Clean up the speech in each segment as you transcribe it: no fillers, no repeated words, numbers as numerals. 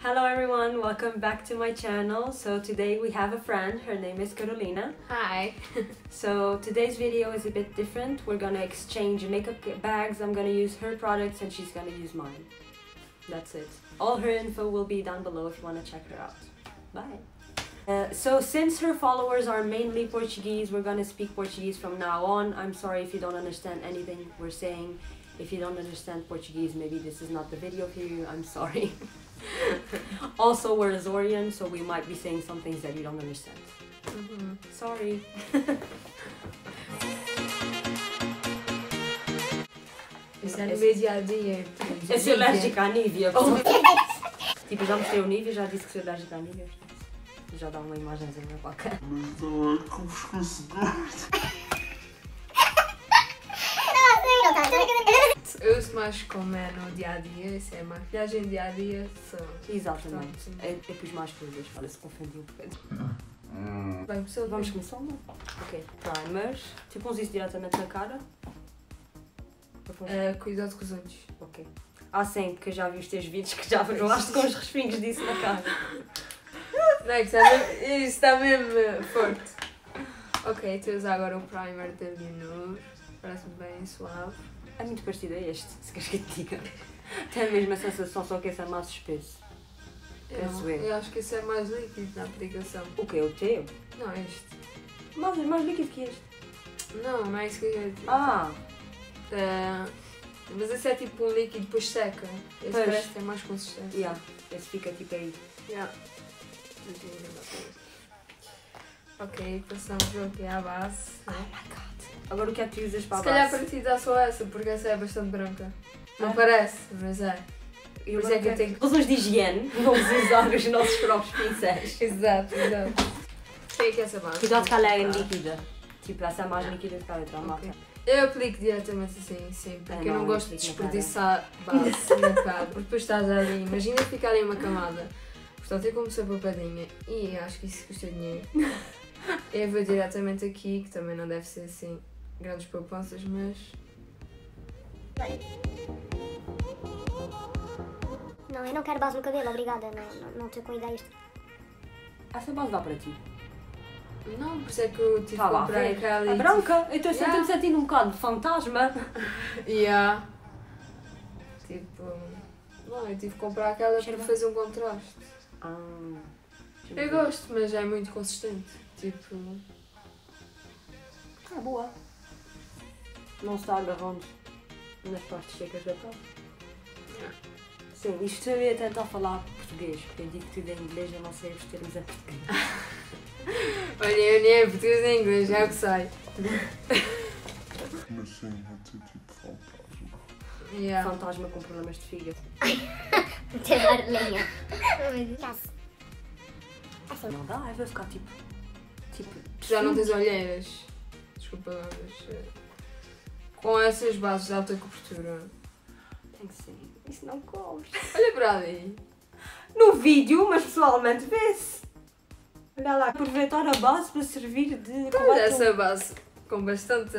Hello everyone, welcome back to my channel. So today we have a friend, her name is Carolina. Hi. So today's video is a bit different. We're gonna exchange makeup bags. I'm gonna use her products and she's gonna use mine. That's it. All her info will be down below if you wanna check her out. Bye. So since her followers are mainly Portuguese, we're gonna speak Portuguese from now on. I'm sorry if you don't understand anything we're saying. If you don't understand Portuguese, maybe this is not the video for you. I'm sorry. Also, we're Azorian, so we might be saying some things that you don't understand. Sorry. Isso é no meu dia a dia. Eu sou alérgica à Nivea. Tipo, já mostrei o Nivea, já disse que sou alérgica à Nivea. Já dá uma imagenzinha qualquer. Mas não é com o pescoço gordo. Eu uso mais como é no dia a dia, isso é maquilhagem dia a dia. Exatamente. Eu pus mais coisas, olha, se confundi um bocadinho. Bem, pessoal, Vamos começar, não? Ok. Primers. Tipo, uns isso diretamente na cara. cuidado com os olhos. Ok. Sim, porque eu já vi os teus vídeos que já rolaste com os respingos disso na cara. Não é que isso está mesmo forte. Ok, estou a usar agora o primer da Leonor. Parece-me bem suave. É muito parecido a este, se queres que eu te diga. Tem a mesma sensação, só que esse é mais espesso. Penso eu. Eu acho que esse é mais líquido na aplicação. O que? O teu? Não, este. Mais líquido que este. Não é isso que eu ia dizer. Mas esse é tipo um líquido e depois seca. Esse Pois. parece que é mais consistente. Yeah, esse fica tipo aí. Yeah. Ok, passamos aqui à base. Oh my god. Agora o que é que tu usas para a Se calhar base? para ti dá só essa, porque essa é bastante branca. Não parece, mas é. Por isso é que eu tenho. Razões de higiene, vamos usar os nossos próprios pincéis. Exato. Tem aqui essa base. Cuidado que ela é líquida. Tipo, essa é mais líquida que a outra, Ok. malta. Eu aplico diretamente assim, sim, porque eu não, não gosto de aplico na desperdiçar base na cara, porque depois estás ali, imagina ficar ali uma camada. Portanto, eu como sou poupadinha e acho que isso custa dinheiro. Eu vou diretamente aqui, que também não deve ser assim grandes poupanças, mas... Não, eu não quero base no cabelo, obrigada. Não estou com ideias. Essa base dá para ti. Não, por isso é que eu tive que Tá lá, comprar vê. aquela A branca, eu estou Yeah. sempre sentindo um bocado de fantasma. Yeah. Tipo... Não, eu tive que comprar aquela para fazer um contraste. Eu gosto, mas é muito consistente. Tipo... É boa. Não se está agarrando nas partes secas da pele. Sim, isto eu ia tentar falar português, porque eu digo tudo em inglês, eu não sei os termos em português. Olha, eu nem é português nem inglês, já o que sei. Mas sim, é tipo fantasma. Yeah. Fantasma com problemas de fígado. Meter ar lenha. Assim. Não dá, vai ficar tipo... Tu já não tens olheiras. Desculpa lá, mas... com essas bases de alta cobertura. Tem que ser. Isso não cobre. Olha para ali. No vídeo, mas pessoalmente vê-se. Olha lá, aproveitar a base para servir de Olha cobertor. essa base com bastante...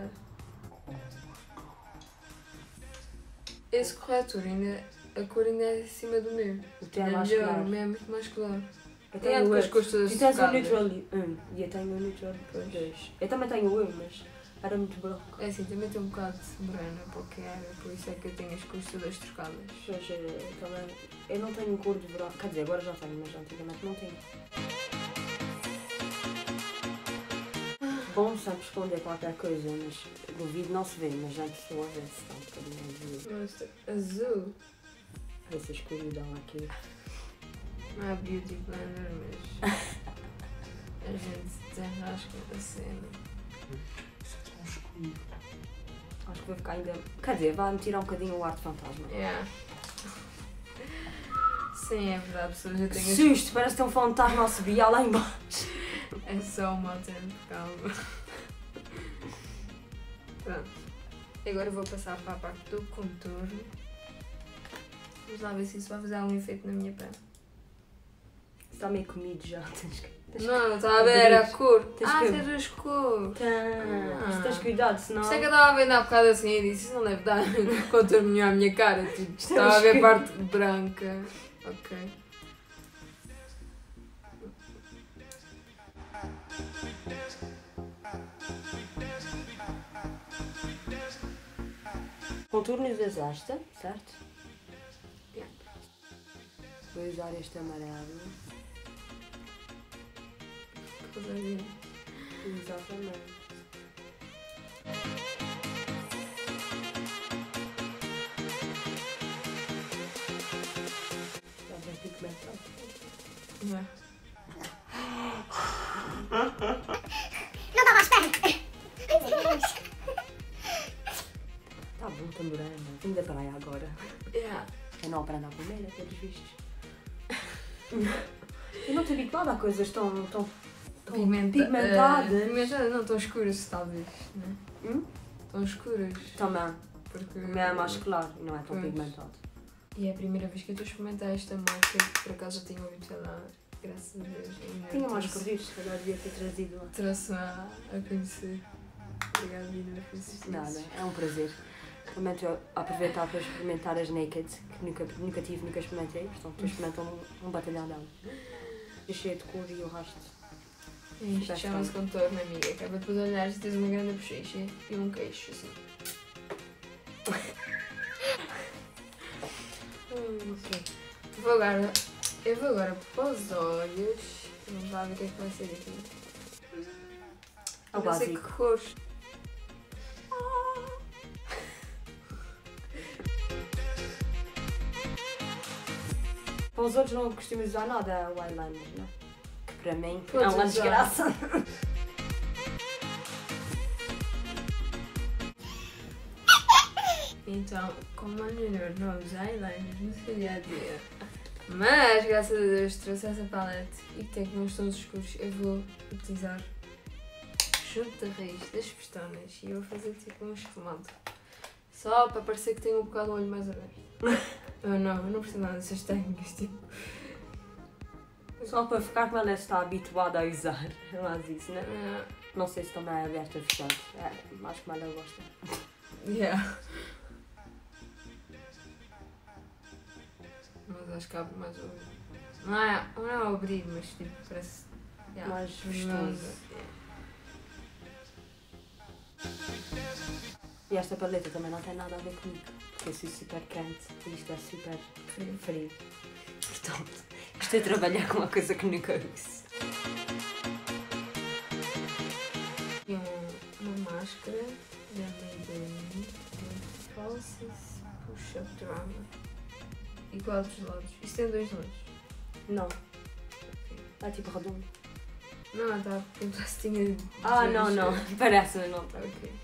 Esse corretor ainda... A cor ainda é acima do meu. O teu é Ainda mais melhor, claro. o meu é muito mais claro. Eu Tem tenho as o cores todas Tu tens o focadas. neutral 1 e eu tenho o neutral 2. Eu também tenho o 1, mas era muito branco. É assim, também tem um bocado de morena, porque era, por isso é que eu tenho as cores todas trocadas. Pois, também, eu não tenho cor de branco. Quer dizer, agora já tenho, mas antigamente não tinha. Bom sempre esconder qualquer coisa, mas no vídeo não se vê, mas já pessoa vê-se, está um bocadinho azul. Mas azul Essa escuridão aqui. não é beauty blender, mas a gente desenrasca a cena. Isso é tão escuro. Acho que vai ficar ainda... Quer dizer, vai-me tirar um bocadinho o ar de fantasma. Yeah. Sim, é verdade, pessoas já Que têm susto, parece ter um fantasma a subir lá embaixo. É só um mau tempo, calma. Pronto. Agora vou passar para a parte do contorno. Vamos lá ver se isso vai fazer algum efeito na minha pele. Está meio comido já, Não, estava a ver a cor. Tens que- Tens as cores. Se tens cuidado, senão... Isto é que eu estava a ver há bocado assim e disse, isso não deve dar contorno nenhum à minha cara. Tipo, estava a ver a parte branca. Ok. Contorno usas esta, certo? Yeah. Vou usar este amarelo. Rosadinho. Exatamente. Está bem pigmentado. Yeah. Não estava à espera. Tá bom, tamborando. Vim da praia agora. Yeah. É não para andar com medo, pelos vistos. Eu não estou habituada a coisas tão pigmentadas. Pigmentadas, não, tão escuras talvez, né? Tão escuras. Também. Porque Também é mais claro e não é tão Pois. pigmentado. E é a primeira vez que eu estou a experimentar esta marca que por acaso já tinha ouvido falar, graças a Deus. Ainda Tinha mais trouxe- perdidos, se calhar devia ter trazido lá. Trouxe-me a conhecer. Obrigada, Dina, por insistir. Nada, é um prazer. Também estou a aproveitar para experimentar as Naked, que nunca tive, nunca experimentei. Portanto, estou a experimentar um batalhão dela. É cheio de cor e o resto. Isto Já chama-se está. contorno, amiga. Acaba depois de olhares e tens uma grande bochecha e um queixo, assim. Ok. Eu vou agora para os olhos. Vamos lá ver o que é que vai ser aqui. É o Não sei básico. que cores. Para os outros não costumo usar nada o eyeliner, não? Que para mim é Podes uma usar. desgraça. Então, como a Leonor não usa eyeliners no seu dia a dia, mas graças a Deus trouxe essa palete e que tem aqui uns tons escuros, eu vou utilizar junto da raiz das pestanas e eu vou fazer tipo um esfumado. Só para parecer que tenho um bocado o olho mais aberto. Eu não percebo nada dessas técnicas, tipo. Só para ficar como ela está habituada a usar. É mais isso, né? ah, Não sei se também é aberto ou fechado. É, mais como ela gosta. yeah. Mas acho que abre mais o olho. Não é ao abrir, mas tipo, parece. Yeah, Mais venenoso. vistoso. E esta paleta também não tem nada a ver comigo. Porque eu sou super quente e isto é super frio. Portanto, estou a trabalhar com uma coisa que nunca uso. E uma máscara da Maybelline de Falsies Push-Up Drama. Igual dos lados. Isto tem dois lados. Não. É tipo redondo. Não, está com tinha. Ah, não, não. Parece, mas não. Ok.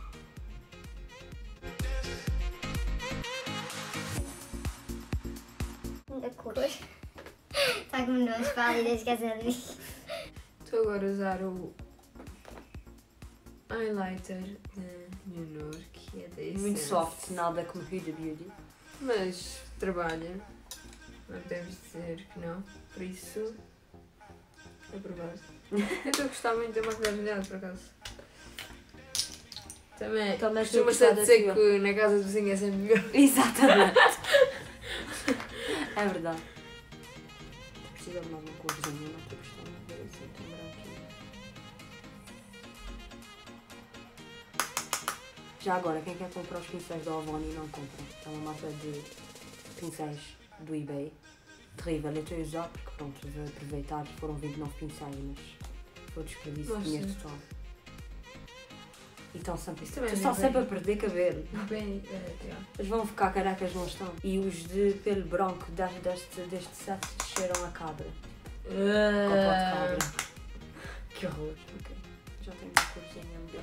Da cor. Está com nós pálidas, esquece de mim. Estou agora a usar o highlighter da Leonor, que é da Essence. Muito soft, nada como Huda Beauty. Mas trabalha. Não podemos dizer que não. Por isso, aprovado. Eu estou a gostar muito da maquilhagem dela, por acaso. Também Também estou a costuma gostar ser da dizer tua. que na casa do vizinho é sempre melhor. Exatamente. É verdade. Precisa de mais uma corzinha, não estou gostando de ver assim tão branquinho. Já agora, quem quer comprar os pincéis da Avon e não compra? É uma marca de pincéis do eBay. Terrível, eu estou a usar porque pronto, vou aproveitar, foram 29 pincéis, mas foi desperdício de Mas dinheiro sim. total. E estão sempre, Isso também é estão bem sempre a bem. perder cabelo. Bem, yeah. Eles vão ficar carecas, não estão. E os de pelo branco deste set cheiram a cabra. Cocó de cabra. Que horror. Ok. Já tenho uma corzinha melhor.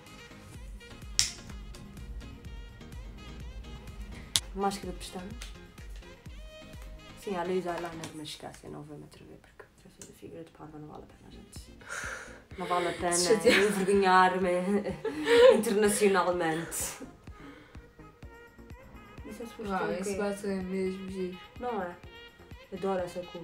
Máscara de pestanas. Sim, a luz eyeliner, mas esquece, eu não vou me atrever porque para fazer figura de parva não vale a pena, gente. Não vale a pena envergonhar-me internacionalmente. Isso é suposto Uau, ter o esse quê? batom é mesmo giro. Não é? Adoro essa cor.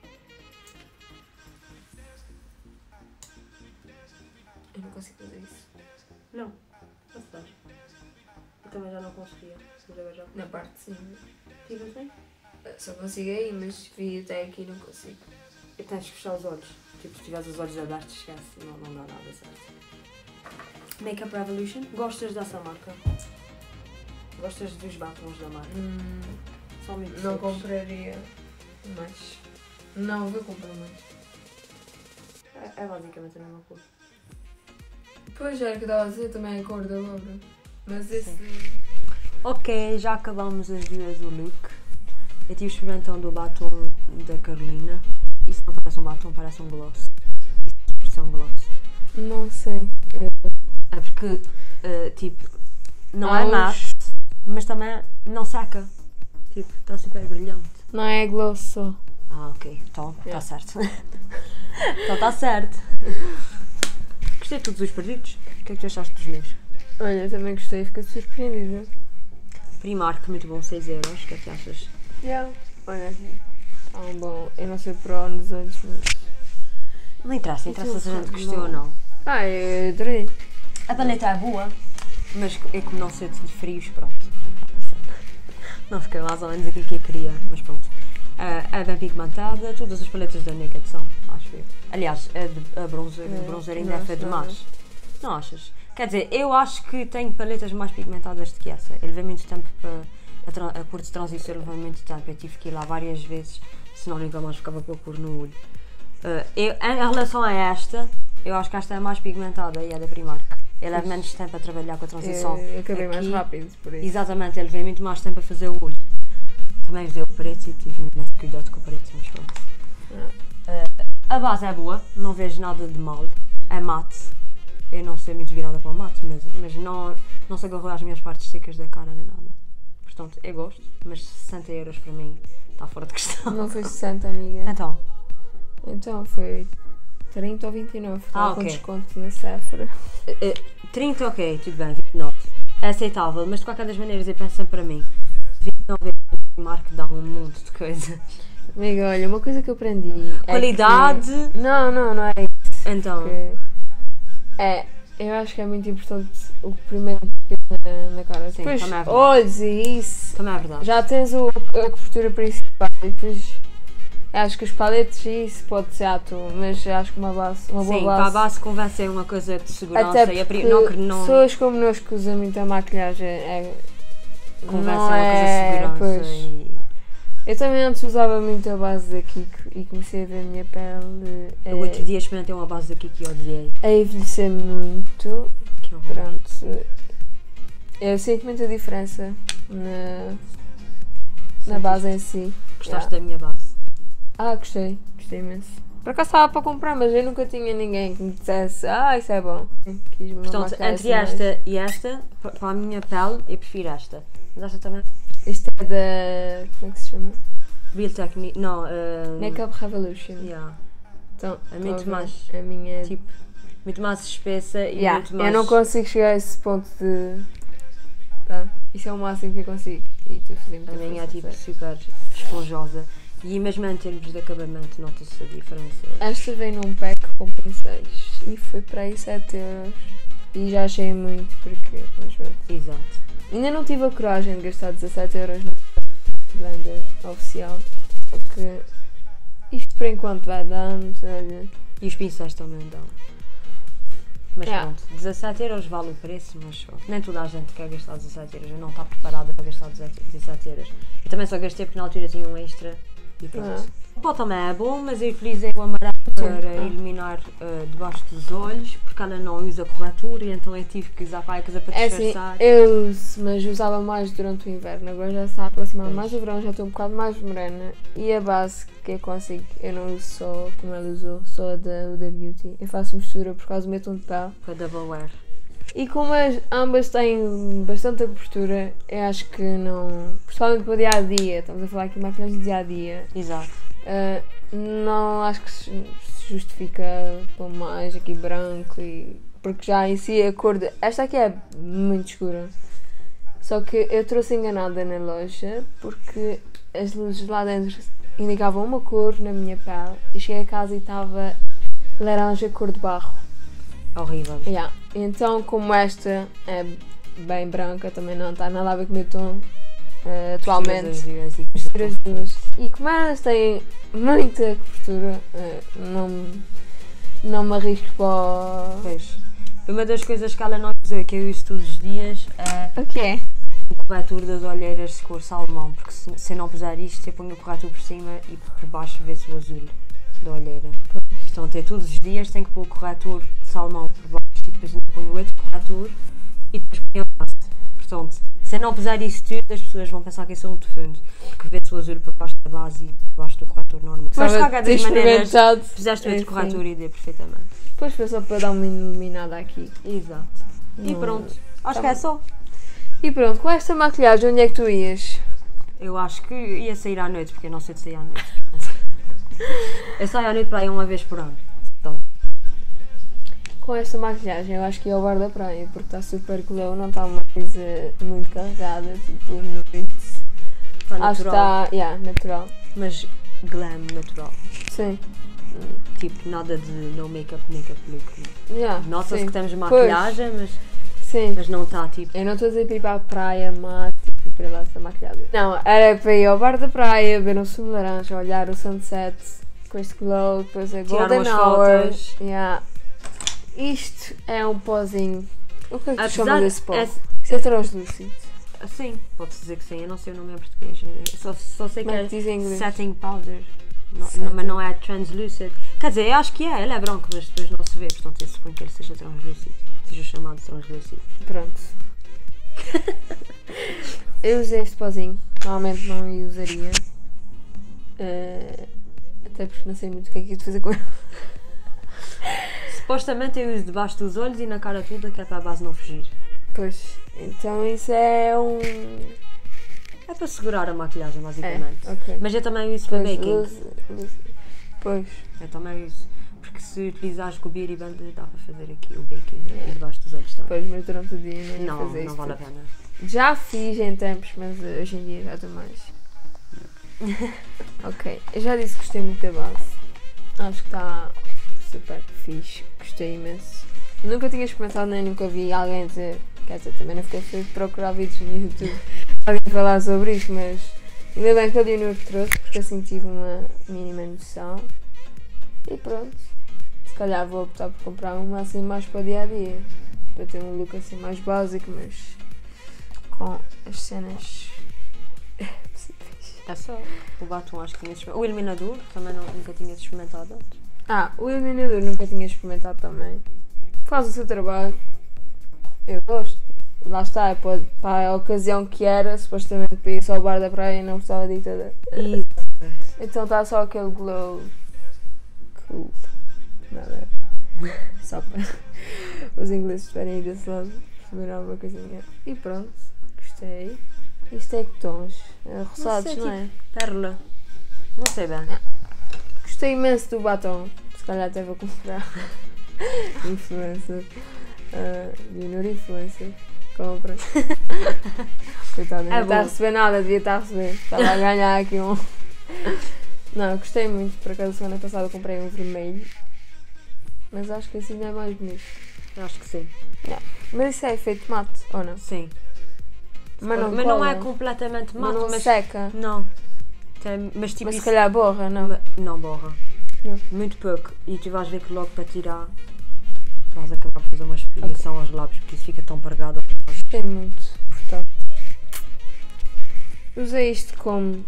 Eu não consigo fazer isso. Não, não se faz. Eu também já não conseguia, mas agora já Na parte de cima. tive assim. Só consigo aí, mas vi até aqui não consigo. E tens que fechar os olhos. Tipo, se tiveres os olhos abertos, esquece. Não dá nada certo. Makeup Revolution. Gostas dessa marca? Gostas dos batons da marca? São muito Não secos. compraria mais. Não, vou comprar mais. É basicamente a mesma cor. Pois era que eu estava a dizer também a cor da obra. Mas esse. Ok, já acabamos as duas do look. Eu estive experimentando o batom da Carolina. Isso não parece um batom, parece um gloss. Isso parece um gloss. Não sei. É porque, tipo, não é Os- mate, mas também não seca. Tipo, está super brilhante. Não é gloss só. Ah, ok. Então, está Yeah. certo. Então está certo. Gostei de todos os perdidos. O que é que tu achaste dos meus? Olha, também gostei, fiquei surpreendida. Primark, muito bom, 6€. O que é que achas? Olha, está um bom. Eu não sei por onde nos olhos, mas. Não interessa, interessa se a gente gostou ou não. Eu adorei. A paleta é boa, mas é como não ser de frios, pronto. Não fica mais ou menos aquilo que eu queria, mas pronto. É bem pigmentada, todas as paletas da Naked são, acho eu. Aliás, a bronzer ainda é feita de mais. Não achas? Quer dizer, eu acho que tenho paletas mais pigmentadas do que essa. Eu levei muito tempo para. A cor de transição levou muito tempo. Eu tive que ir lá várias vezes, senão nunca mais ficava com a cor no olho. Em relação a esta, eu acho que esta é mais pigmentada e é da Primark. Eu levo menos tempo a trabalhar com a transição. Eu acabei mais aqui. rápido, por isso. Exatamente, ele levei muito mais tempo a fazer o olho. Também levei o preto e tive mais cuidado com o preto, mas pronto. A base é boa, não vejo nada de mal. É mate. Eu não sou muito virada para o mate, mas não se agarrou às minhas partes secas da cara nem nada. Portanto, eu gosto, mas 60€ para mim está fora de questão. Não foi 60, amiga. Então, Então foi 30 ou 29. Estava com ok. desconto na Sephora. 30 ok, tudo bem, 29. É aceitável, mas de qualquer das maneiras eu penso sempre para mim. 29 marca dá um monte de coisa. Amiga, olha, uma coisa que eu aprendi. Qualidade. É que... Não é isso. Então, Eu acho que é muito importante o primeiro na cara. Sim, Depois também é verdade. olhos e isso. também é verdade. Já tens a cobertura principal e depois acho que os paletes e isso pode ser à toa, mas acho que uma boa Sim, base. para a base convém ser uma coisa de segurança Até e porque não pessoas como nós que usam muita maquilhagem convém ser não uma coisa de segurança. pois. Eu também antes usava muito a base da Kiko e comecei a ver a minha pele Eu outro dia experimentei uma base daqui que eu odiei. a envelhecer muito. Que horror. Pronto. Eu sinto muita diferença na base em si. Gostaste da minha base? Gostei imenso. Por acaso estava para comprar, mas eu nunca tinha ninguém que me dissesse isso é bom. Quis uma Portanto, maquilhagem entre mais. esta e esta, para a minha pele, eu prefiro esta. Mas esta também. Este é da. Como é que se chama? Real Technique. Não, Makeup Revolution. yeah. Então, É muito estou a ver. mais, A minha. tipo, muito mais espessa e Yeah, muito mais. eu não consigo chegar a esse ponto de. Tá? Isso é o máximo que eu consigo. E tu fazer muita A minha é força, tipo sério. super esponjosa. E mesmo em termos de acabamento, nota-se a diferença. Esta veio num pack com pincéis e foi para aí 7€. E já achei muito porque. Mas pronto. Exato. Ainda não tive a coragem de gastar 17€ no blender oficial. Porque isto por enquanto vai dando, olha. E os pincéis também dão. Mas Yeah. pronto, 17€ vale o preço, mas pronto, nem toda a gente quer gastar 17€. Eu não está preparada para gastar 17€. Eu também só gastei porque na altura tinha um extra e pronto. O pó também é bom, mas eu utilizei o amarelo para iluminar debaixo dos olhos, porque ela não usa corretura e então eu tive que usar qualquer coisa para É assim, disfarçar. eu uso, mas usava mais durante o inverno. Agora já está a aproximar Pois. mais o verão, já estou um bocado mais morena. E a base que eu consigo, eu não uso só como ela usou, só a da Huda Beauty. Eu faço mistura por causa do meu tom de pele. Com a Double Wear. E como ambas têm bastante abertura, eu acho que não. Principalmente para o dia a dia, estamos a falar aqui de maquilhagem de dia a dia. Exato. Não acho que se justifica pôr mais aqui branco porque já em si a cor esta aqui é muito escura, só que eu trouxe enganada na loja porque as luzes lá dentro indicavam uma cor na minha pele e cheguei a casa e estava laranja cor de barro. Horrível. Então como esta é bem branca, também não está nada a ver com o meu tom, atualmente. Misturas as duas e Mistura as duas. E como elas têm muita cobertura, não me arrisco para. Pois. Uma das coisas que ela não usa, que eu uso todos os dias, é O que é? o corretor das olheiras de cor salmão, porque se eu não puser isto, eu ponho o corretor por cima e por baixo vê-se o azul da olheira. Então, até todos os dias tenho que pôr o corretor salmão por baixo e depois ainda ponho o outro corretor e depois ponho a base. Portanto, se eu não puser isso tudo, as pessoas vão pensar que eu sou um defundo, porque vê-se o azul por baixo da base e por baixo do corretor normal. Mas de qualquer das maneiras, fizeste o outro corretor e dê perfeitamente. Depois foi só para dar uma iluminada aqui. Exato. E pronto. Acho que é só. E pronto, com esta maquilhagem, onde é que tu ias? Eu acho que ia sair à noite, porque eu não sei de sair à noite. Eu saio à noite para aí uma vez por ano. Então, Com esta maquilhagem, eu acho que ia ao bar da praia, porque está super glow, não está uma coisa muito carregada, tipo noite. está Acho que natural. está, natural. Mas glam natural. Sim. Tipo, nada de no make-up look. Não. Nota-se sim. que temos maquilhagem, Sim. mas não está tipo. Eu não estou a dizer para ir para a praia, mas tipo, para ir lá estar maquilhada. Não, era para ir ao bar da praia, beber um sumo de laranja, olhar o sunset com este glow, depois a Tirar golden umas hour. fotos. Yeah. Isto é um pozinho. O que é que tu Apesar- chamas desse pó? é- Isso é translúcido. Sim, pode-se dizer que sim. Eu não sei o nome em português. Eu só sei que Como é é que diz em inglês? setting powder. Não, Setting. mas não é translucid. Quer dizer, eu acho que é. Ele é branco, mas depois não se vê. Portanto, eu suponho que ele seja translúcido. Seja chamado translúcido. Pronto. Eu usei este pozinho. Normalmente não o usaria. Até porque não sei muito o que é que ia fazer com ele. Supostamente eu uso debaixo dos olhos e na cara toda, que é para a base não fugir. Pois, então isso é um... É para segurar a maquilhagem, basicamente. ok. Mas eu também uso para Pois, baking. Pois, Eu também uso. Porque se utilizares com o Beauty Blender, dá para fazer aqui o baking e debaixo dos olhos também. pois, mas durante o dia não ia Não, fazer não isso vale a tudo. pena. Já fiz em tempos, mas hoje em dia já estou mais. Ok, eu já disse que gostei muito da base. Acho que está super fixe, gostei imenso. Nunca tinha experimentado nem nunca vi alguém dizer, quer dizer, também não fiquei feliz de procurar vídeos no YouTube alguém falar sobre isso, mas ainda bem que a Leonor trouxe, porque assim tive uma mínima noção. E pronto, se calhar vou optar por comprar uma assim mais para o dia a dia, para ter um look assim mais básico, mas com as cenas possíveis. É só. O batom acho que tinha experimentado. O iluminador também nunca tinha experimentado antes. O iluminador nunca tinha experimentado também. Faz o seu trabalho. Eu gosto. Lá está, para a ocasião que era, supostamente para ir só ao bar da praia e não gostava de ir toda. E Então está só aquele glow cool. Nada. Só para os ingleses estiverem aí desse lado, perceber alguma coisinha. E pronto, gostei. Isto é que tons? Roçados, sei, não é? pérola. Não sei bem. Gostei imenso do batom. Se calhar até vou comprar. Influencer. Leonor Influencer. Compra. Coitada, não É está a bom. receber nada, devia estar a receber. Estava a ganhar aqui um. Não, gostei muito. Por acaso, semana passada comprei um vermelho. Mas acho que assim ainda é mais bonito. Eu acho que sim. Mas isso é efeito mate, ou não? Sim. Mas não, não cola. é completamente Mas mato, não mas. seca. Não. Mas tipo Mas se isso. calhar borra, não? Não borra. Não. Muito pouco. E tu vais ver que logo para tirar vais acabar por fazer uma esfoliação aos lábios, porque isso fica tão pargado. Gostei muito, portanto. Usei isto como.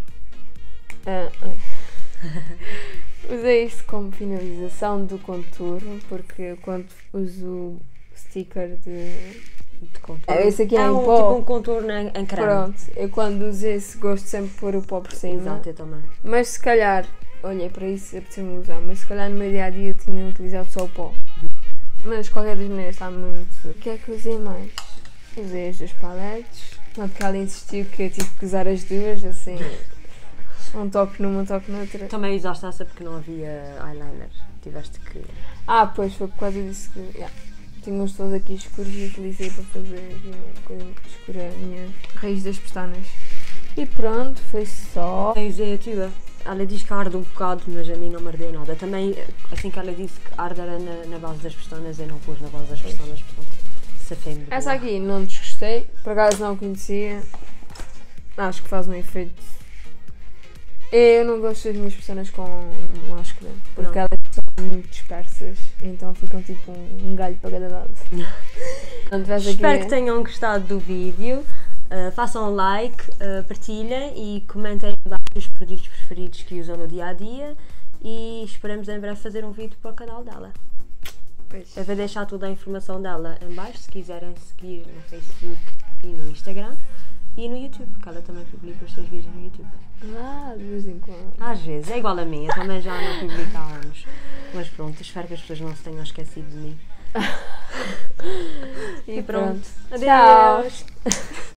Usei isto como finalização do contorno, porque quando uso o sticker de contorno. esse aqui é em tipo pó. um contorno em creme. Pronto, eu quando uso esse gosto sempre de pôr o pó por cima. Exato, eu também. Mas se calhar, olhei para isso, apeteceu-me usar, mas se calhar no meu dia a dia tinha utilizado só o pó. Mas de qualquer das maneiras está muito. O que é que usei mais? Usei as duas paletes. Não, porque ela insistiu que eu tive que usar as duas, assim. Um toque numa, um toque noutra. Também usaste essa porque não havia eyeliner. Tiveste que. Pois foi por causa disso que. Tinha uns todos aqui escuros e utilizei para fazer aqui um bocadinho escura a minha raiz das pestanas. E pronto, foi só. Eu usei a tua. Ela diz que arde um bocado, mas a mim não me ardeu nada. Também, assim que ela disse que arde era na base das pestanas, eu não pus na base das pestanas, portanto, safei-me de Essa boa. aqui não desgostei, por acaso não conhecia. Acho que faz um efeito. Eu não gosto das minhas personas com máscara, porque Não. elas são muito dispersas, então ficam tipo um galho para cada lado. Não tivesse aqui- Espero que tenham gostado do vídeo. Façam um like, partilhem e comentem abaixo os produtos preferidos que usam no dia a dia. E esperamos em breve fazer um vídeo para o canal dela. Pois. Eu vou deixar toda a informação dela em baixo se quiserem seguir no Facebook e no Instagram e no YouTube, porque ela também publica os seus vídeos no YouTube. De vez em quando. Às vezes, é igual a mim, eu também já não publico há anos. Mas pronto, espero que as pessoas não se tenham esquecido de mim. E pronto. Tchau. Adeus!